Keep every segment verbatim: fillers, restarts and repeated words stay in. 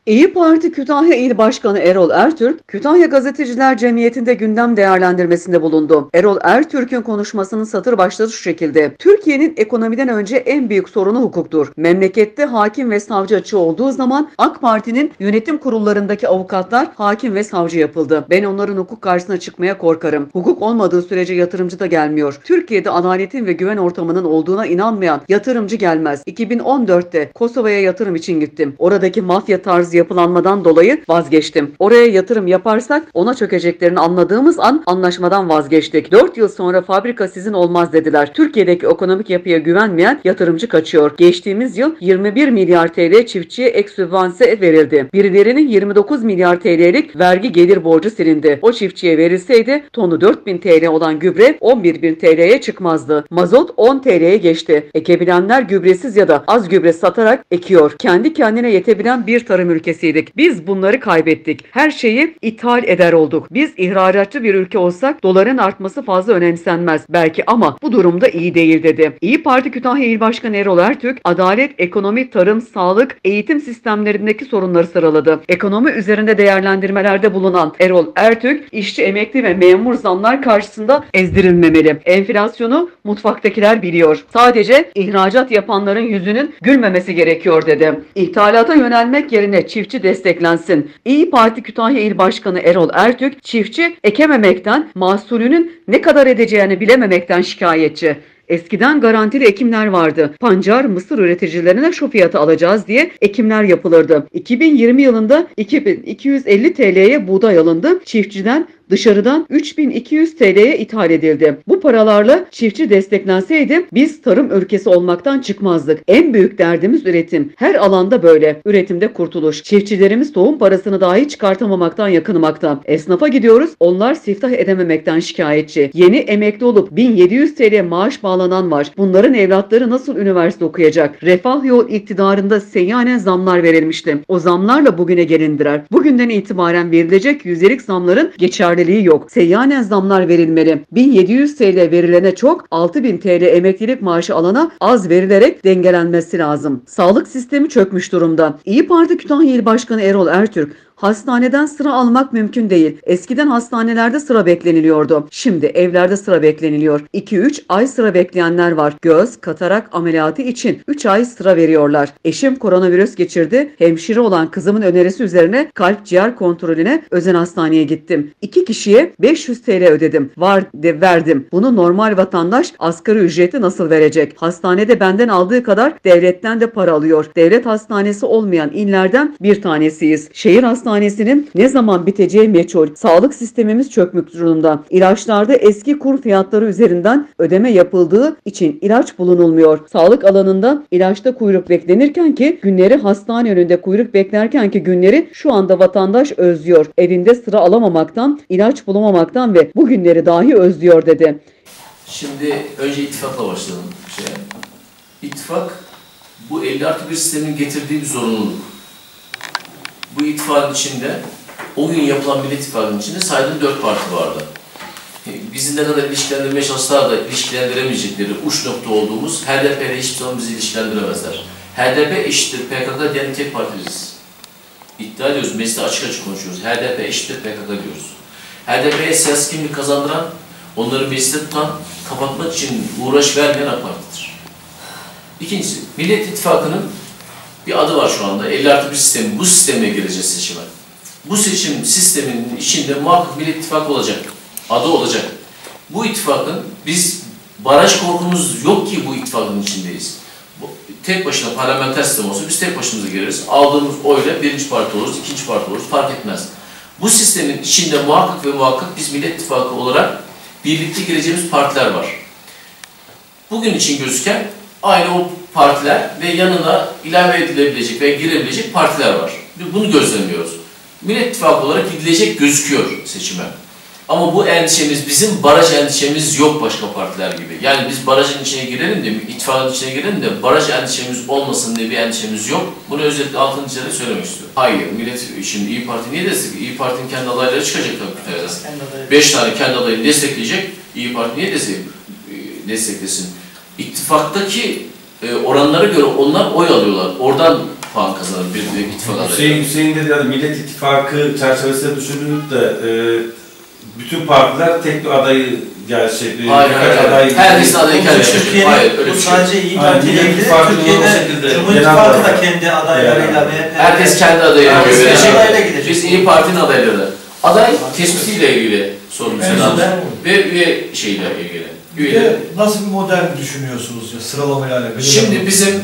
İyi Parti Kütahya İl Başkanı Erol Ertürk, Kütahya Gazeteciler Cemiyeti'nde gündem değerlendirmesinde bulundu. Erol Ertürk'ün konuşmasının satır başları şu şekilde: Türkiye'nin ekonomiden önce en büyük sorunu hukuktur. Memlekette hakim ve savcı açığı olduğu zaman AK Parti'nin yönetim kurullarındaki avukatlar hakim ve savcı yapıldı. Ben onların hukuk karşısına çıkmaya korkarım. Hukuk olmadığı sürece yatırımcı da gelmiyor. Türkiye'de adaletin ve güven ortamının olduğuna inanmayan yatırımcı gelmez. iki bin on dörtte Kosova'ya yatırım için gittim. Oradaki mafya tarzı yapılanmadan dolayı vazgeçtim. Oraya yatırım yaparsak ona çökeceklerini anladığımız an anlaşmadan vazgeçtik. dört yıl sonra fabrika sizin olmaz dediler. Türkiye'deki ekonomik yapıya güvenmeyen yatırımcı kaçıyor. Geçtiğimiz yıl yirmi bir milyar T L çiftçiye ek sübvanse verildi. Birilerinin yirmi dokuz milyar T L'lik vergi gelir borcu silindi. O çiftçiye verilseydi tonu dört bin T L olan gübre on bir bin T L'ye çıkmazdı. Mazot on T L'ye geçti. Ekebilenler gübresiz ya da az gübre satarak ekiyor. Kendi kendine yetebilen bir tarım ülkesiydik. Biz bunları kaybettik. Her şeyi ithal eder olduk. Biz ihracatçı bir ülke olsak doların artması fazla önemsenmez belki ama bu durumda iyi değil dedi. İyi Parti Kütahya İl Başkanı Erol Ertürk, adalet, ekonomi, tarım, sağlık, eğitim sistemlerindeki sorunları sıraladı. Ekonomi üzerinde değerlendirmelerde bulunan Erol Ertürk, işçi, emekli ve memur zamlar karşısında ezdirilmemeli. Enflasyonu mutfaktakiler biliyor. Sadece ihracat yapanların yüzünün gülmemesi gerekiyor dedi. İthalata yönelmek yerine çiftçi desteklensin. İyi Parti Kütahya İl Başkanı Erol Ertürk, çiftçi ekememekten, mahsulünün ne kadar edeceğini bilememekten şikayetçi. Eskiden garantili ekimler vardı. Pancar, mısır üreticilerine şu fiyatı alacağız diye ekimler yapılırdı. iki bin yirmi yılında iki bin iki yüz elli T L'ye buğday alındı. Çiftçiden dışarıdan üç bin iki yüz T L'ye ithal edildi. Bu paralarla çiftçi desteklenseydi biz tarım ülkesi olmaktan çıkmazdık. En büyük derdimiz üretim. Her alanda böyle. Üretimde kurtuluş. Çiftçilerimiz tohum parasını dahi çıkartamamaktan yakınmakta. Esnafa gidiyoruz. Onlar siftah edememekten şikayetçi. Yeni emekli olup bin yedi yüz T L maaş bağlanan var. Bunların evlatları nasıl üniversite okuyacak? Refah Yol iktidarında seyyanen zamlar verilmişti. O zamlarla bugüne gelindiler. Bugünden itibaren verilecek yüzdelik zamların geçerli yok. Seyyanen zamlar verilmeli. bin yedi yüz T L verilene çok, altı bin T L emeklilik maaşı alana az verilerek dengelenmesi lazım. Sağlık sistemi çökmüş durumda. İyi Parti Kütahya İl Başkanı Erol Ertürk, hastaneden sıra almak mümkün değil. Eskiden hastanelerde sıra bekleniliyordu. Şimdi evlerde sıra bekleniliyor. iki üç ay sıra bekleyenler var. Göz, katarak ameliyatı için üç ay sıra veriyorlar. Eşim koronavirüs geçirdi. Hemşire olan kızımın önerisi üzerine kalp ciğer kontrolüne özel hastaneye gittim. İki kişiye beş yüz T L ödedim. Var de verdim. Bunu normal vatandaş asgari ücreti nasıl verecek? Hastanede benden aldığı kadar devletten de para alıyor. Devlet hastanesi olmayan illerden bir tanesiyiz. Şehir hastanesi Hastanesinin ne zaman biteceği meçhul. Sağlık sistemimiz çökmüş durumda. İlaçlarda eski kur fiyatları üzerinden ödeme yapıldığı için ilaç bulunulmuyor. Sağlık alanında ilaçta kuyruk beklenirken ki günleri, hastane önünde kuyruk beklerken ki günleri şu anda vatandaş özlüyor. Evinde sıra alamamaktan, ilaç bulamamaktan ve bu günleri dahi özlüyor dedi. Şimdi önce ittifakla başlayalım. Şey, ittifak bu elli artı bir sistemin getirdiği bir zorunluluk. Bu ittifakın içinde, o gün yapılan Millet İttifakı'nın içinde saydığım dört parti vardı. Bizi ne kadar ilişkilendirmeye çalışsalar da ilişkilendiremeyecekleri uç nokta olduğumuz H D P ile hiçbir zaman bizi ilişkilendiremezler. H D P eşittir P K K diyen tek parti biziz. İddia ediyoruz, mecliste açık açık konuşuyoruz. H D P eşittir P K K diyoruz. H D P'ye siyasi kimlik kazandıran, onları mecliste tutan, kapatmak için uğraş vermeyen AK Parti'dir. İkincisi, Millet İttifakı'nın bir adı var şu anda, elli artı bir sistemi. Bu sistemle gireceğiz seçime. Bu seçim sisteminin içinde muhakkak Millet İttifakı olacak. Adı olacak. Bu ittifakın, biz baraj korkumuz yok ki bu ittifakın içindeyiz. Tek başına parlamenter sistem olsa biz tek başımıza gireriz. Aldığımız oyla birinci parti oluruz, ikinci parti oluruz, fark etmez. Bu sistemin içinde muhakkak ve muhakkak biz Millet İttifakı olarak birlikte gireceğimiz partiler var. Bugün için gözüken aynı o partiler ve yanına ilave edilebilecek ve girebilecek partiler var. Bunu gözlemliyoruz. Millet İttifakı olarak gidilecek gözüküyor seçime. Ama bu endişemiz, bizim baraj endişemiz yok başka partiler gibi. Yani biz barajın içine girelim de, ittifakın içine girelim de baraj endişemiz olmasın diye bir endişemiz yok. Bunu özellikle altın içinde söylemek istiyorum. Hayır, millet şimdi İyi Parti niye destek? İyi Parti'nin kendi adayları çıkacak tabii. Beş tane kendi adayını destekleyecek. İyi Parti niye destek, desteklesin? İttifaktaki oranlara göre onlar oy alıyorlar. Oradan puan kazanır bir, bir ittifak adayı. Hüseyin, Hüseyin dedi yani Millet İttifakı çerçevesinde düşünülüp de e, bütün partiler tek bir adayı gerçekleştirdi. Hayır, hayır, hayır. Herkesin adayı gerçekleştirdi. Hayır, öyle bu bir şey. sadece İYİ Parti ile ilgili. Türkiye'de Cumhur genel İttifakı da olarak. kendi adaylarıyla ve Herkes kendi adayına Herkes göre kendi adayla verecek. gidecek. Biz İYİ Parti'nin adayları. Aday tespitiyle ilgili sorun Sedat ve üye şeyle ilgili. Bir Üyeler. de nasıl bir model düşünüyorsunuz ya sıralamayla alakalı? Şimdi bizim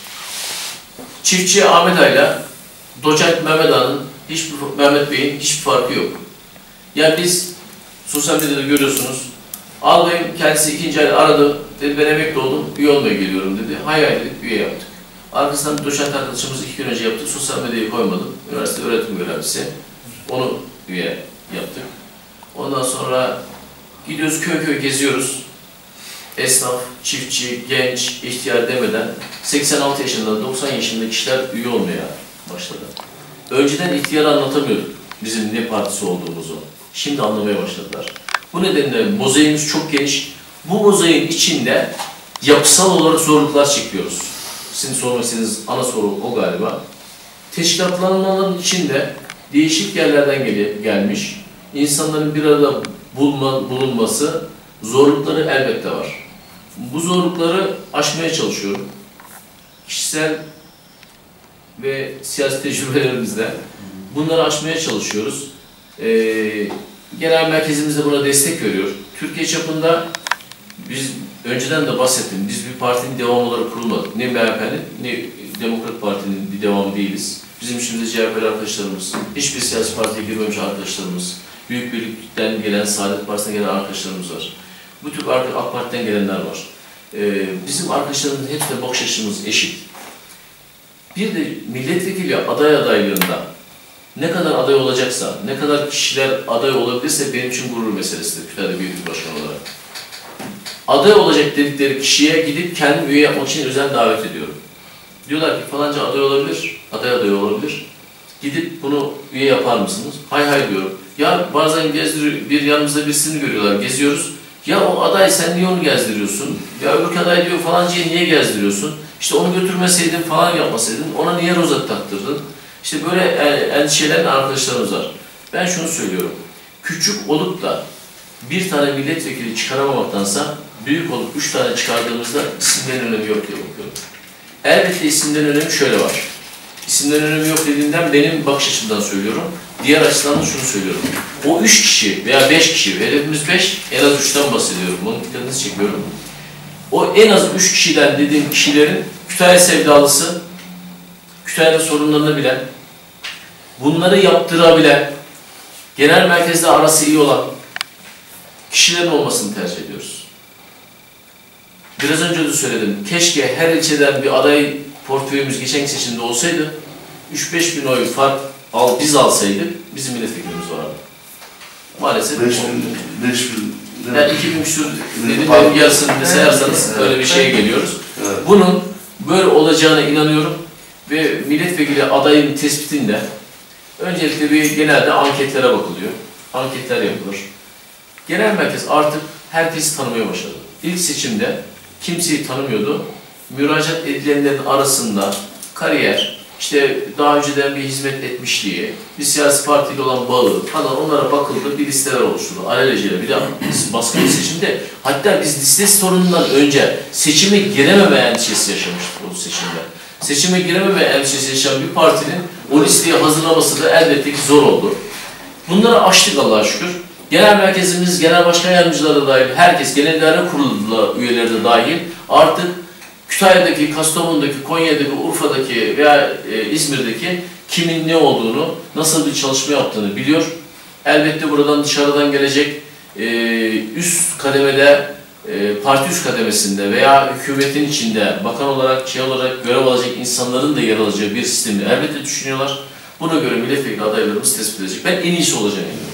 çiftçi Ahmet Ağa'yla doçent Mehmet Ağa'nın hiçbir Mehmet Bey'in hiçbir farkı yok. Yani biz sosyal medyada görüyorsunuz. Albayım kendisi ikinci ay aradı. Dedi ben emekli oldum, üye olmaya geliyorum dedi. Hay hay dedik, üye yaptık. Arkasından doçent arkadaşımız iki gün önce yaptık. Sosyal medyayı koymadım. Üniversite öğretim görevlisi. Onu üye yaptık. Ondan sonra gidiyoruz köy köy geziyoruz. Esnaf, çiftçi, genç, ihtiyar demeden seksen altı yaşında, doksan yaşında kişiler üye olmaya başladı. Önceden ihtiyarı anlatamıyorduk bizim ne partisi olduğumuzu. Şimdi anlamaya başladılar. Bu nedenle mozaiğimiz çok geniş. Bu mozaiğin içinde yapısal olarak zorluklar çekiyoruz. Sizin sormak istediğiniz ana soru o galiba. Teşkilatlanmaların içinde değişik yerlerden gel gelmiş insanların bir arada bulma, bulunması zorlukları elbette var. Bu zorlukları aşmaya çalışıyorum. Kişisel ve siyasi tecrübelerimizle bunları aşmaya çalışıyoruz. Ee, genel merkezimiz de buna destek veriyor. Türkiye çapında biz önceden de bahsettim. Biz bir partinin devamı olarak kurulmadık. Ne M H P'nin ne Demokrat Parti'nin bir devamı değiliz. Bizim şimdi C H P'li arkadaşlarımız, hiçbir siyasi partiye girmemiş arkadaşlarımız, Büyük Birlik'ten gelen, Saadet Partisi'ne gelen arkadaşlarımız var. Bu tür AK Parti'den gelenler var. Ee, bizim arkadaşlarımızın hepsine bakış açımız eşit. Bir de milletvekili aday adaylığında ne kadar aday olacaksa, ne kadar kişiler aday olabilirse benim için gurur meselesidir Kütahya'da Büyükşehir Başkanı olarak. Aday olacak dedikleri kişiye gidip kendim üye yapmak için özel davet ediyorum. Diyorlar ki falanca aday olabilir, aday aday olabilir. Gidip bunu üye yapar mısınız? Hay hay diyorum. Ya bazen gezdiriyor, bir yanımızda birisini görüyorlar, geziyoruz. Ya o aday sen niye onu gezdiriyorsun? Ya öbür aday diyor falancayı niye gezdiriyorsun? İşte onu götürmeseydin falan yapmasaydın, ona niye rozet taktırdın? İşte böyle endişelerin arkadaşlarımız var. Ben şunu söylüyorum. Küçük olup da bir tane milletvekili çıkaramamaktansa büyük olup üç tane çıkardığımızda isimlerin önemi yok diye bakıyorum. Elbette isimlerin önemi şöyle var. İsimlerin önemi yok dediğimden benim bakış açımdan söylüyorum. Diğer açıdan da şunu söylüyorum. O üç kişi veya beş kişi, hedefimiz beş, en az üçten bahsediyorum. Bunun dikkatinizi çekiyorum. O en az üç kişiden dediğim kişilerin Kütahya sevdalısı, Kütahya'nın sorunlarını bilen, bunları yaptırabilen, genel merkezle arası iyi olan kişilerin olmasını tercih ediyoruz. Biraz önce de söyledim. Keşke her ilçeden bir aday portföyümüz geçen seçimde olsaydı, üç beş bin oy fark al, biz alsaydık, bizim milletvekilimiz vardı. Maalesef. beş bin. Yani iki bin küsur dedim, benim yarısını da sayarsanız evet, öyle bir şeye geliyoruz. Evet. Bunun böyle olacağına inanıyorum ve milletvekili adayın tespitinde öncelikle bir genelde anketlere bakılıyor. Anketler yapılır. Genel merkez artık herkesi tanımaya başladı. İlk seçimde kimseyi tanımıyordu. Müracaat edilenlerin arasında kariyer, işte daha önceden bir hizmet etmişliği, bir siyasi partiyle olan bağı falan onlara bakıldı, bir listeler oluşturdu. Alelacele bir de baskın bir seçimde, hatta biz liste sorunundan önce seçime girememe endişesi yaşamıştık o seçimde. Seçime girememe endişesi yaşayan bir partinin o listeyi hazırlaması da elbette ki zor oldu. Bunları aştık Allah'a şükür. Genel merkezimiz, genel başkan yardımcıları da dahil, herkes, genel idare kurulu üyeleri de dahil artık Kütahya'daki, Kastamonu'daki, Konya'daki, Urfa'daki veya e, İzmir'deki kimin ne olduğunu, nasıl bir çalışma yaptığını biliyor. Elbette buradan dışarıdan gelecek e, üst kademede, e, parti üst kademesinde veya hükümetin içinde bakan olarak, şey olarak görev alacak insanların da yer alacağı bir sistemi elbette düşünüyorlar. Buna göre milletvekili adaylarımız tespit edecek. Ben en iyisi olacağını inanıyorum.